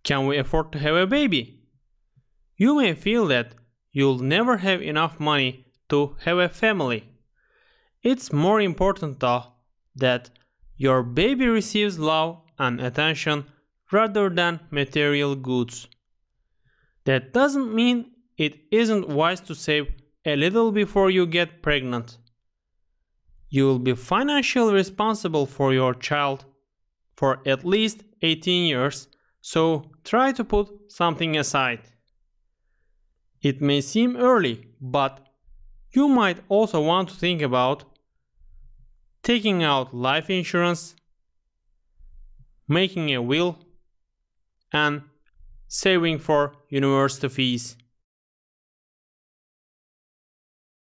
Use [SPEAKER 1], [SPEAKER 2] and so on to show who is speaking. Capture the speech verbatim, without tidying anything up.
[SPEAKER 1] Can we afford to have a baby? You may feel that you'll never have enough money to have a family. It's more important though that your baby receives love and attention rather than material goods. That doesn't mean it isn't wise to save a little before you get pregnant. You will be financially responsible for your child for at least eighteen years, so try to put something aside. It may seem early, but you might also want to think about taking out life insurance, making a will, and saving for university fees.